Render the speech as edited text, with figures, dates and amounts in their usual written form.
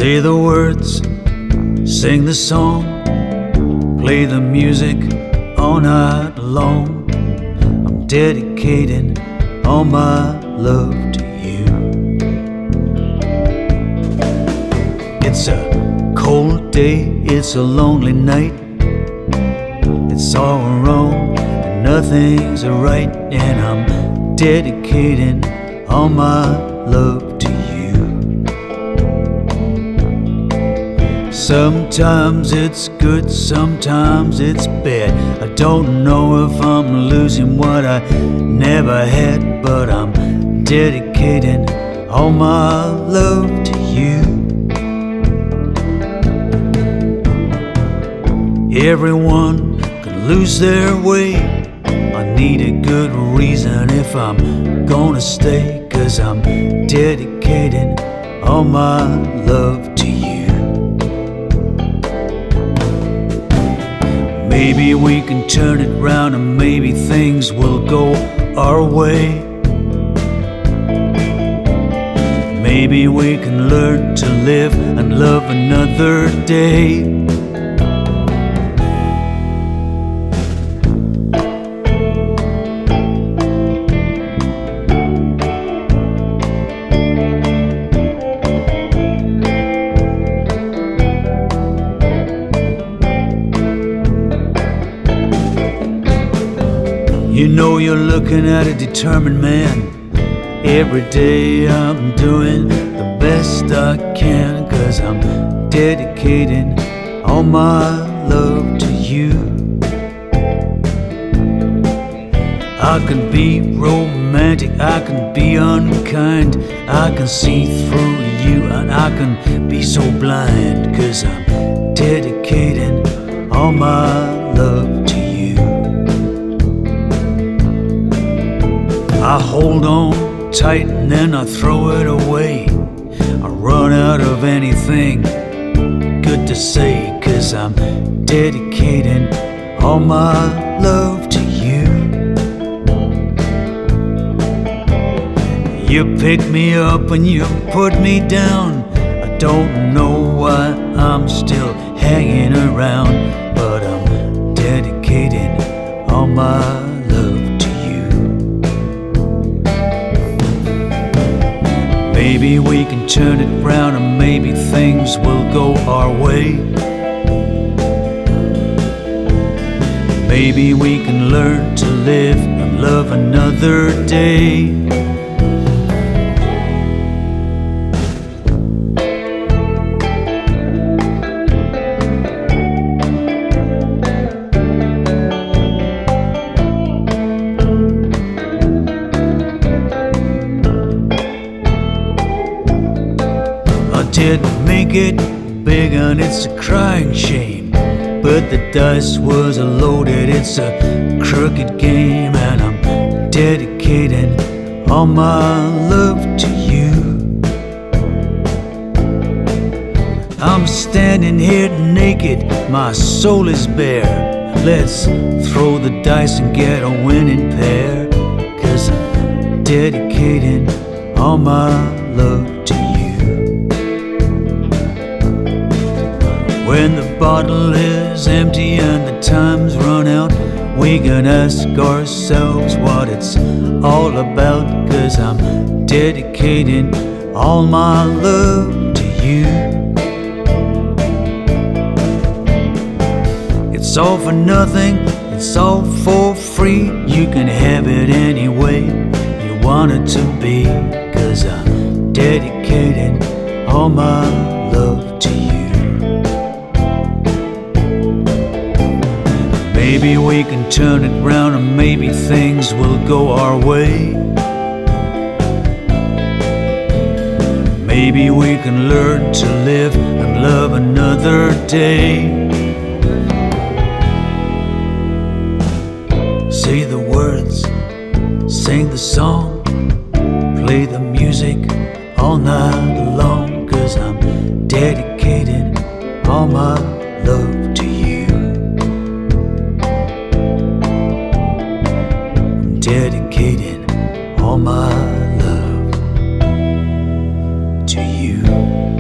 Say the words, sing the song, play the music all night long. I'm dedicating all my love to you. It's a cold day, it's a lonely night. It's all wrong and nothing's right, and I'm dedicating all my love to you. Sometimes it's good, sometimes it's bad. I don't know if I'm losing what I never had, but I'm dedicating all my love to you. Everyone can lose their way. I need a good reason if I'm gonna stay, 'cause I'm dedicating all my love to you. Maybe we can turn it round and maybe things will go our way. Maybe we can learn to live and love another day. You know you're looking at a determined man. Every day I'm doing the best I can, 'cause I'm dedicating all my love to you. I can be romantic, I can be unkind, I can see through you and I can be so blind, 'cause I'm dedicating all my love to you. I hold on tight and then I throw it away. I run out of anything good to say, 'cause I'm dedicating all my love to you. You pick me up and you put me down. I don't know why I'm still hanging around, but I'm dedicating all my love to you. Maybe we can turn it round and maybe things will go our way. Maybe we can learn to live and love another day. Didn't make it big and it's a crying shame, but the dice was loaded, it's a crooked game, and I'm dedicating all my love to you. I'm standing here naked, my soul is bare. Let's throw the dice and get a winning pair, 'cause I'm dedicating all my love to you. When the bottle is empty and the time's run out, we can ask ourselves what it's all about, 'cause I'm dedicating all my love to you. It's all for nothing, it's all for free. You can have it any way you want it to be, 'cause I'm dedicating all my love to you. Maybe we can turn it round and maybe things will go our way. Maybe we can learn to live and love another day. Say the words, sing the song, play the music all night long, 'cause I'm dedicating all my love to you. Dedicating all my love to you.